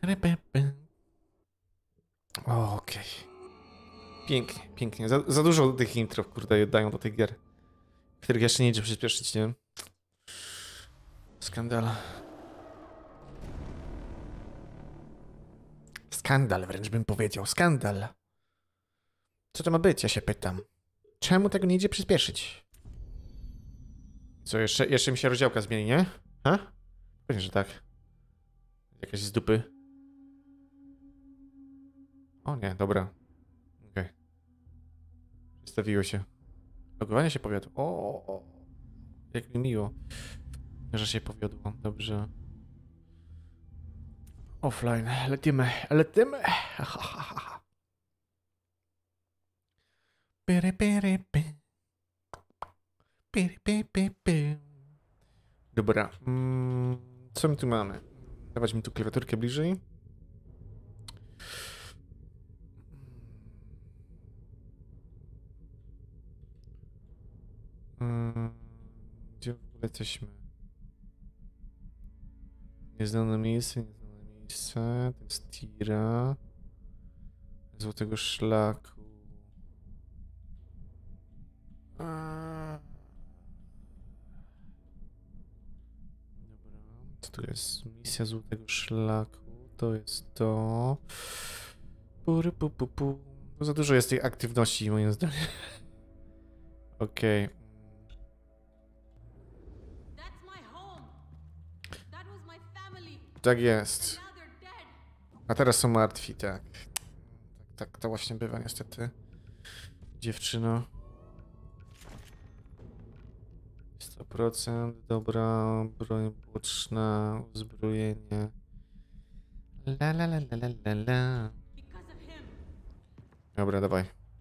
Okej. Pięknie, pięknie. Za dużo tych intro, kurde, dają do tych gier, których jeszcze nie idzie przyspieszyć, nie? Skandal. Skandal, wręcz bym powiedział. Skandal. Co to ma być, ja się pytam. Czemu tego nie idzie przyspieszyć? Co, jeszcze mi się rozdziałka zmieni, nie? Ha? Pewnie, że tak. Jakaś z dupy. O nie, dobra. Okej. Przedstawiło się. Logowanie się powiodło. O, jak mi miło, że się powiodło. Dobrze. Offline. Lecimy. Lecimy. Pere, pere, pe. Pere, pe, pe, pe. Dobra. Co my tu mamy? Dawać mi tu klawiaturkę bliżej. Gdzie w ogóle jesteśmy? Nieznane miejsce, nieznane miejsce. To jest tira. Złotego szlaku. Dobra. Co tu jest? Misja Złotego Szlaku. To jest to. Pury, pu, pu, pu. No za dużo jest tej aktywności, moim zdaniem. Okej. Tak jest. A teraz są martwi, tak. Tak to właśnie bywa niestety. Dziewczyno. 100%, dobra, broń boczna, uzbrojenie. La la la la la la. Dobra, dawaj.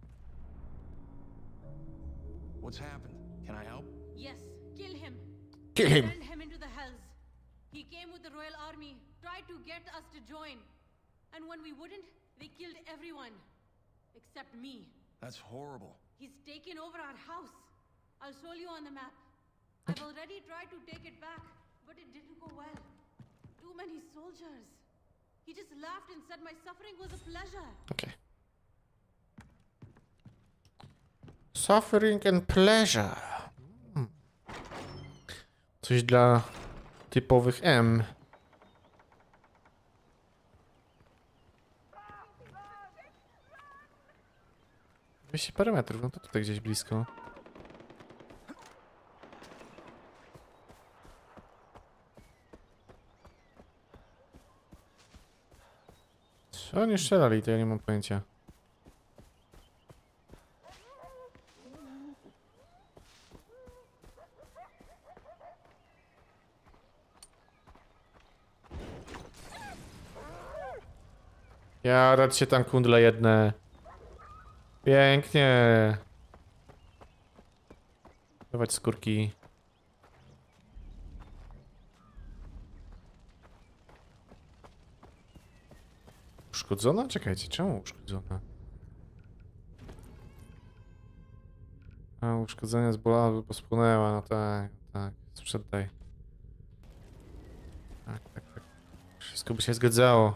What's happened? Can I help? Yes, kill him. Kill him. Send him into the hells. He came with the royal army, tried to get us to join. And when we wouldn't, they killed everyone. Except me. That's horrible. He's taken over our house. I'll show you on the map. I've already tried to take it back, but it didn't go well. Too many soldiers. He just laughed and said my suffering was a pleasure. Okay. Suffering and pleasure. Coś dla typowych M. 200 parę metrów, no to tutaj gdzieś blisko. Co oni strzelali, to ja nie mam pojęcia. Ja rad się tam kundle jedne. Pięknie. Dawać skórki. Uszkodzona? Czekajcie, czemu uszkodzona? A, uszkodzenia zbolała, bo spłonęła, no tak, tak, sprzedaj. Tak, tak, tak. Wszystko by się zgadzało.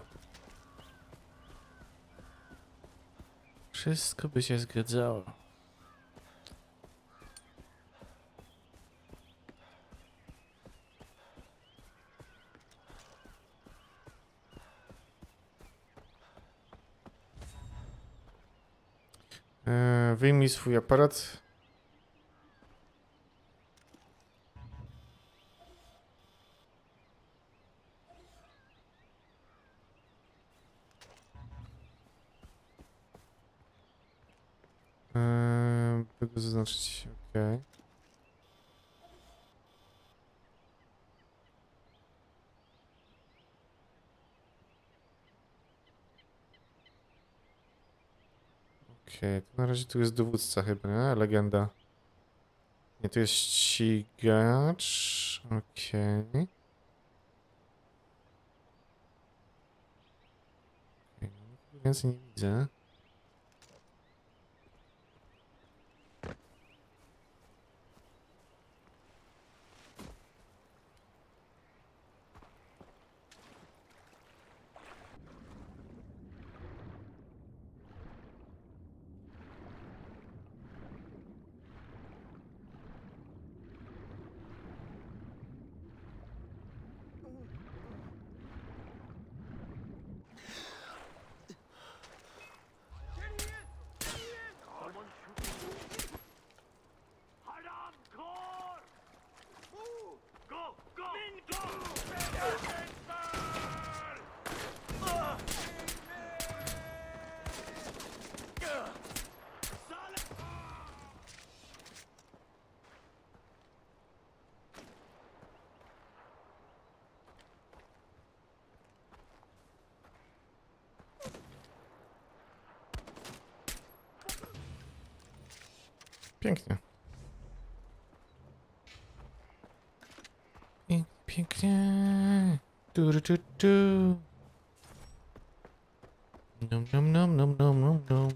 Wszystko by się zgadzało. Wyjmij swój aparat. By go zaznaczyć, okej. Okej, to na razie tu jest dowódca chyba, nie? Legenda. Nie, to jest ścigacz. Okej. Więcej nie widzę. Pięknie. Pięknie. Tu, tu, tu. Nom, nom, nom, nom, nom, nom, nom.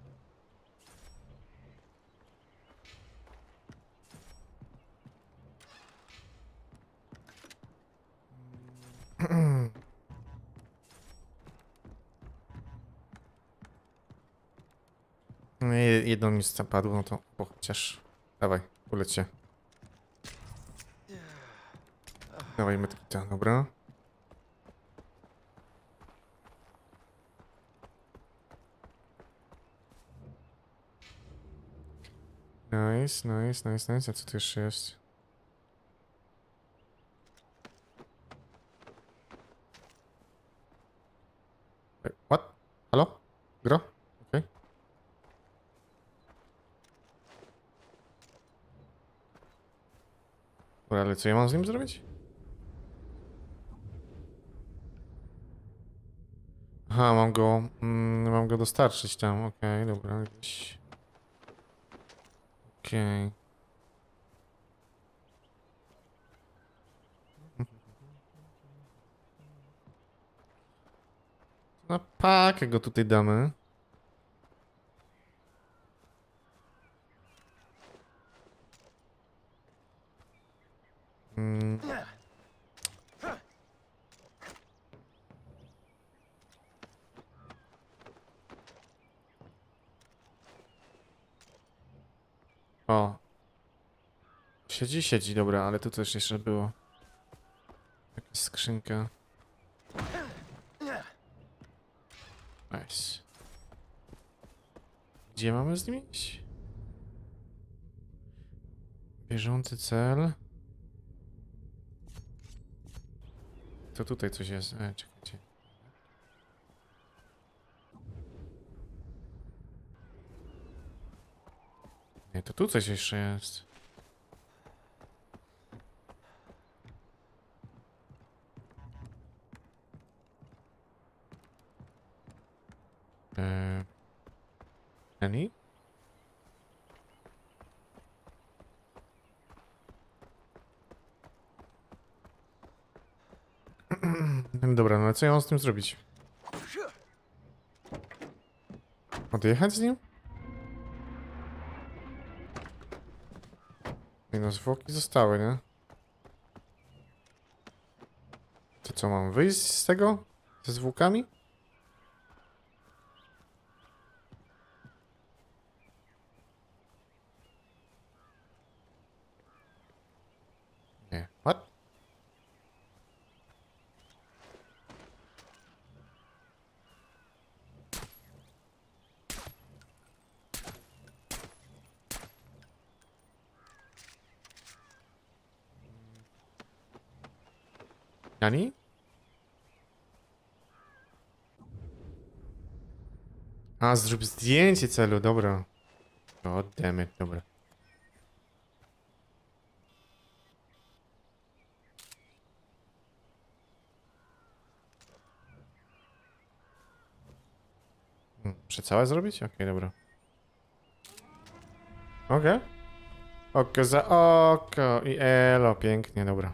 No, jedno mi zapadło, no to chociaż. Dawaj, uleć się. Dawaj, metrita, dobra. Nice, nice, nice, nice. A co tu jeszcze jest? Wait, what? Halo? Gro? Okej. Dobra, ale co ja mam z nim zrobić? Aha, mam go dostarczyć tam, okej, dobra, gdzieś. Okej. Na pakę go tutaj damy. Mm. O. Siedzi, dobra, ale tu coś jeszcze było. Jakaś skrzynka. Nice. Gdzie mamy z nim iść? Bieżący cel. To tutaj coś jest. Czekajcie. Nie, to tu coś jeszcze jest. Any? Dobra, no ale co ja mam z tym zrobić? Odjechać z nim? Nie no, zwłoki zostały, nie? To co, mam wyjść z tego? Ze zwłokami? Nie. What? Nani? A, zrób zdjęcie celu, dobra. God damn it, dobra. Muszę całe zrobić? Okej, dobra. Okej. Oko za oko i elo, pięknie, dobra.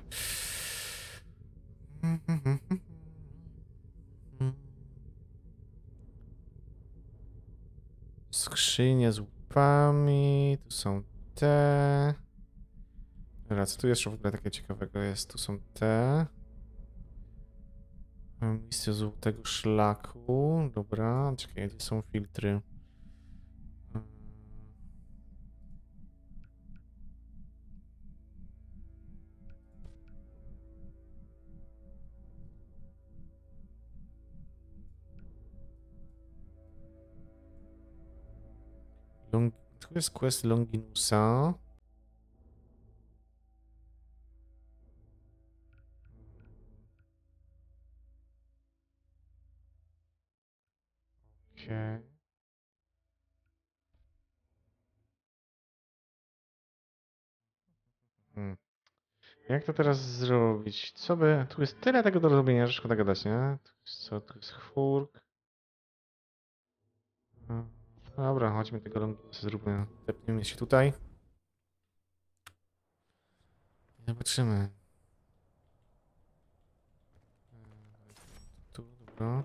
Skrzynie z łupami, tu są te. Dobra, co tu jeszcze w ogóle takie ciekawego jest? Tu są te. Misja złotego szlaku, dobra, czekaj, gdzie są filtry? Tu jest quest Longinusa. Okej. Jak to teraz zrobić? Co by... Tu jest tyle tego do robienia, że szkoda gadać, nie? Tu jest co? Tu jest chwórk. Dobra, chodźmy tego Longinusa, zróbmy. Tepnijmy się tutaj. Zobaczymy. Tu, dobra.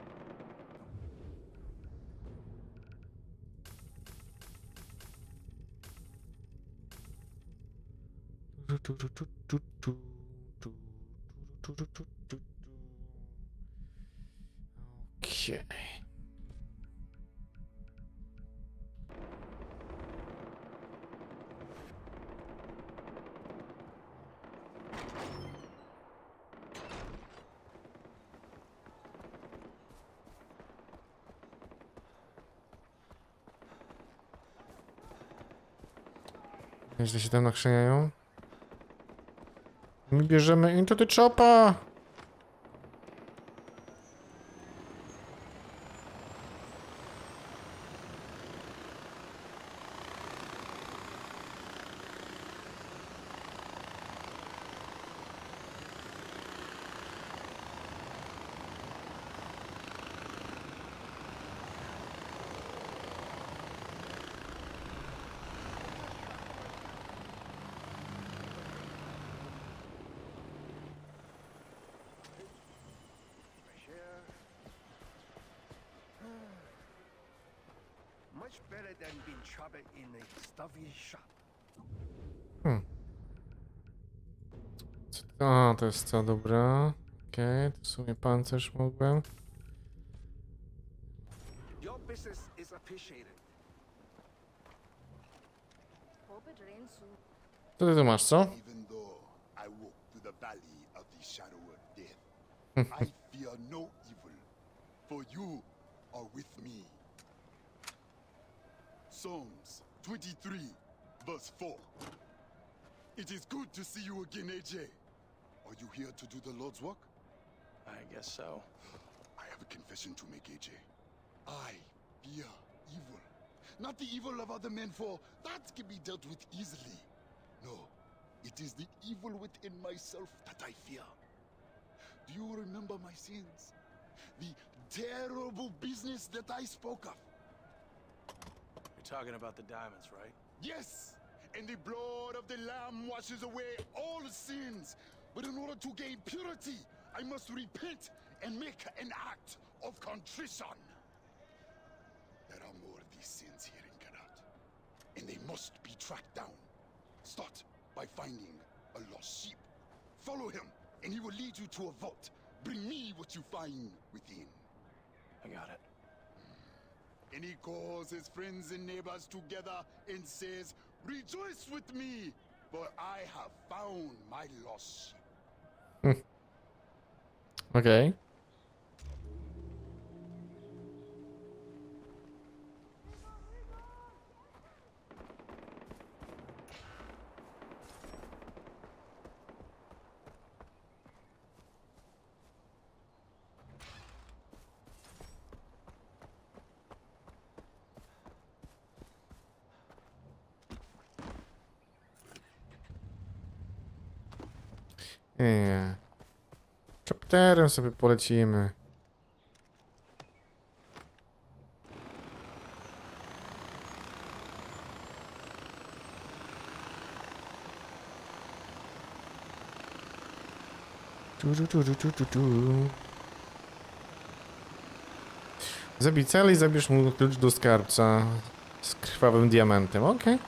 Okej. Nieźle się tam nakrzyniają. My bierzemy Into the Chopa! Much better than being troubled in a stuffy shop. A, to jest co, dobra. Okej, to w sumie pancerz mogłem. Your business is appreciated. Hope it rains soon. Co ty tu masz, co? Even though I walk through the valley of the shadow of death, I fear no evil, for you are with me. Psalms 23, verse 4. It is good to see you again, AJ. Are you here to do the Lord's work? I guess so. I have a confession to make, AJ. I fear evil. Not the evil of other men, for that can be dealt with easily. No, it is the evil within myself that I fear. Do you remember my sins? The terrible business that I spoke of? You're talking about the diamonds, right? Yes! And the blood of the Lamb washes away all sins. But in order to gain purity, I must repent and make an act of contrition. There are more of these sins here in Karat, and they must be tracked down. Start by finding a lost sheep. Follow him, and he will lead you to a vault. Bring me what you find within. I got it. And he calls his friends and neighbors together and says, "Rejoice with me, for I have found my lost sheep." Okej. Nie. Chopterem sobie polecimy. Zabij cel i zabierz mu klucz do skarbca z krwawym diamentem, okej.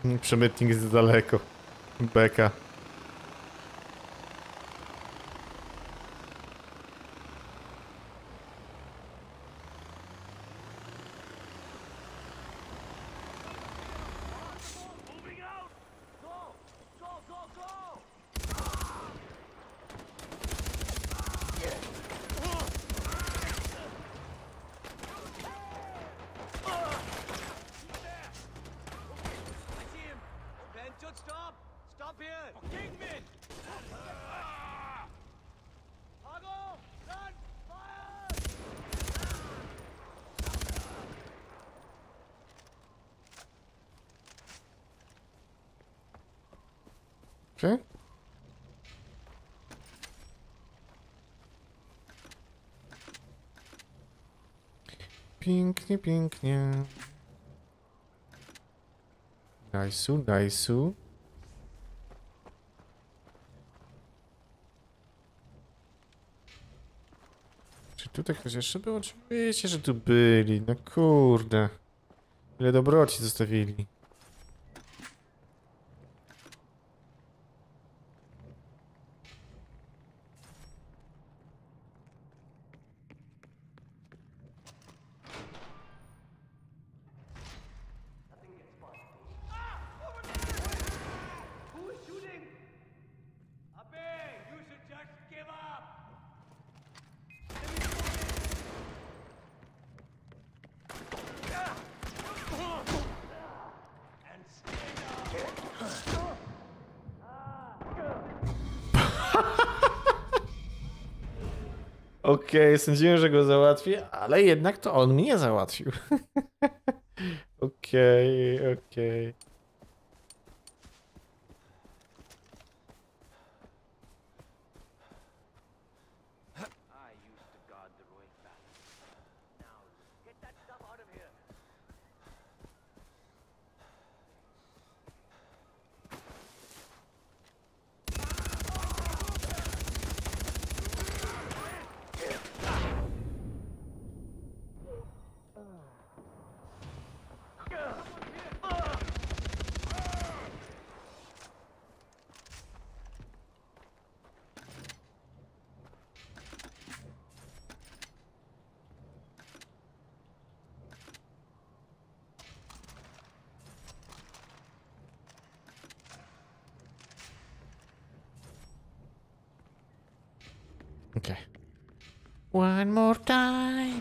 Przemytnik jest daleko. Beka. Okay. Pięknie, pięknie. Dajsu, dajsu. Czy tutaj ktoś jeszcze był? Oczywiście, że tu byli. No kurde. Ile dobroci zostawili. Okej, sądziłem, że go załatwi, ale jednak to on mnie załatwił. Okej, okej. Okay. One more time.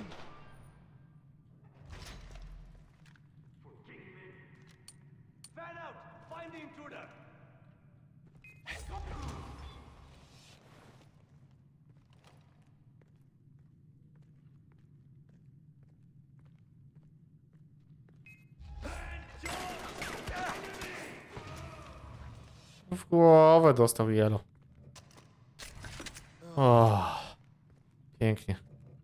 Fan out! Find the intruder! W głowę dostał jelo. O, pięknie.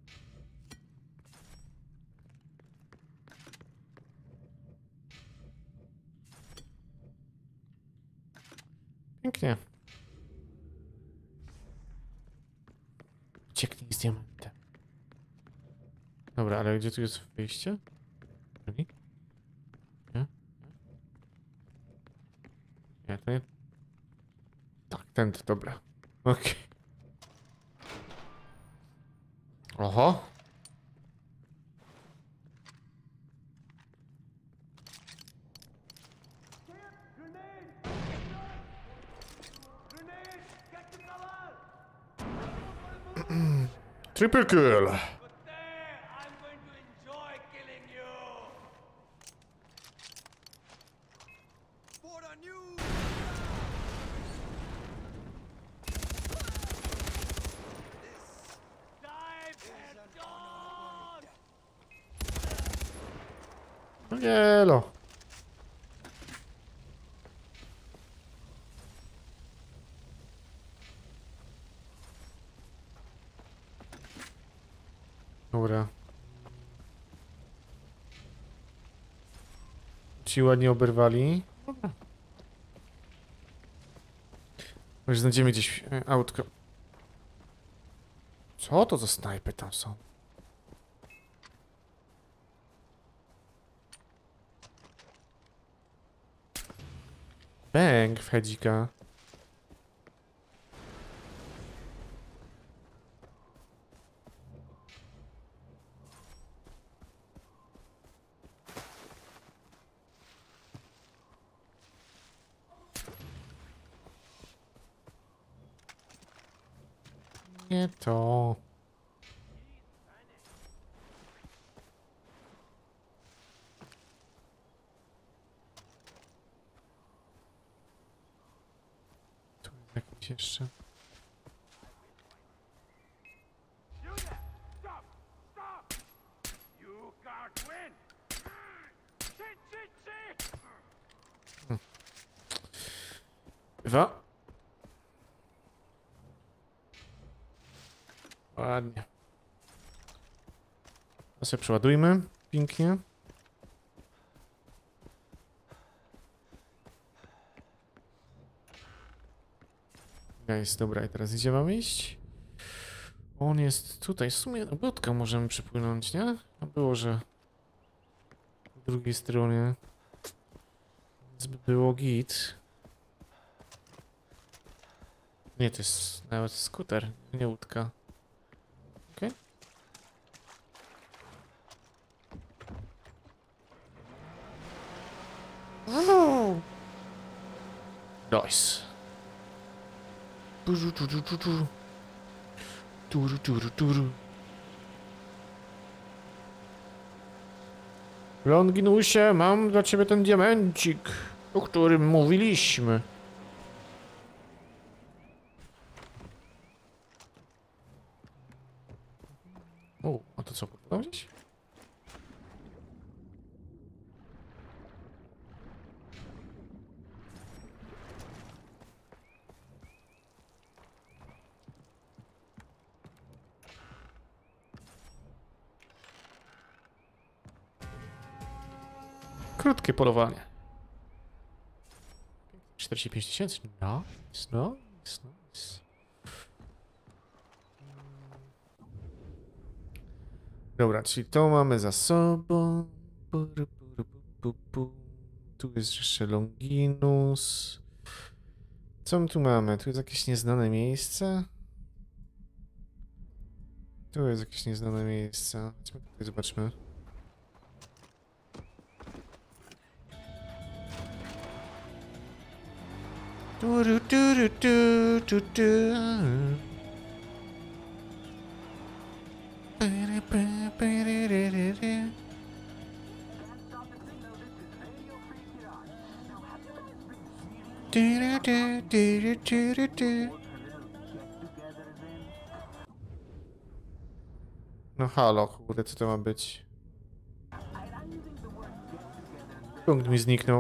Pięknie. Ucieknij z diamentem. Dobra, ale gdzie tu jest wyjście? Nie? Nie, to nie. Tak, tędy, dobra. Okej. Oho. Triple kill. But there, I'm going to enjoy killing you! For a new... Dive head on! No jelo. Dobra. Ci ładnie oberwali. Dobra. Może znajdziemy gdzieś autko. Co to za snajpy tam są? Bęk w hedzika. Nie to. Tu jest jakiś jeszcze. You can't win. Shit, shit, shit. Dwa. Ładnie. To sobie przeładujmy. Pięknie. Jest dobra, i teraz gdzie mamy iść? On jest tutaj. W sumie do Budka możemy przypłynąć, nie? A było, że po drugiej stronie. Więc by było git. Nie, to jest nawet skuter, nie łódka. Okej. Nice. Turu, turu, turu. Turu, turu, turu. Longinusie, mam dla ciebie ten diamencik, o którym mówiliśmy. O, a to co, podam gdzieś? Krótkie polowanie. 45 000. Nice, nice, nice. Dobra, czyli to mamy za sobą. Tu jest jeszcze Longinus. Co my tu mamy? Tu jest jakieś nieznane miejsce. Tu jest jakieś nieznane miejsce. Chodźmy tutaj, zobaczmy. Turu, turu, tu, tu, tu. Pere, pere, pere, re, re, re. Turu, tu, turu, turu, tu. No halo, kurde, co to ma być? Punkt mi zniknął.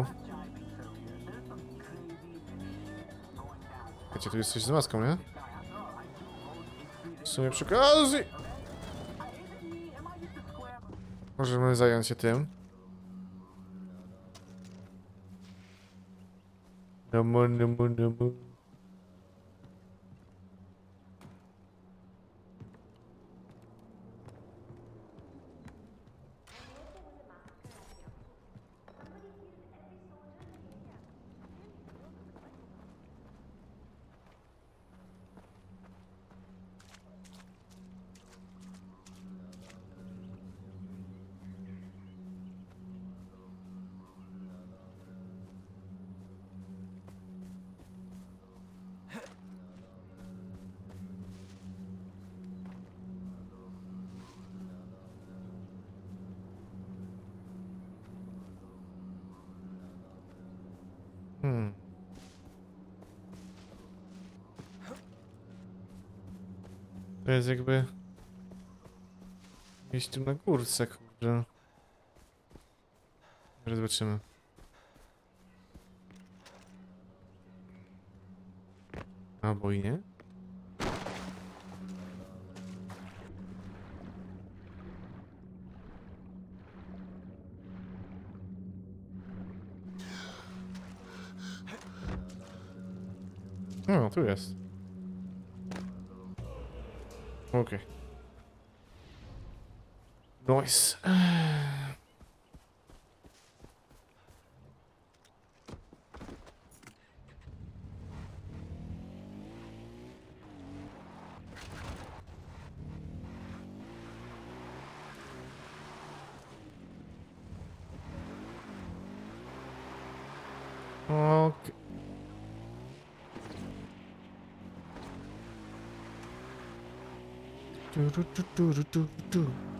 Wiecie, tu jest coś z maską, nie? W sumie przy okazji możemy zająć się tym. No mu, no mu, no mu. To jest jakby gdzieś tu na górce, kurde. Zaraz zobaczymy. Albo i nie. No, tu jest. Okej. Nice. Ok. Tu, tu, tu, tu, tu, tu.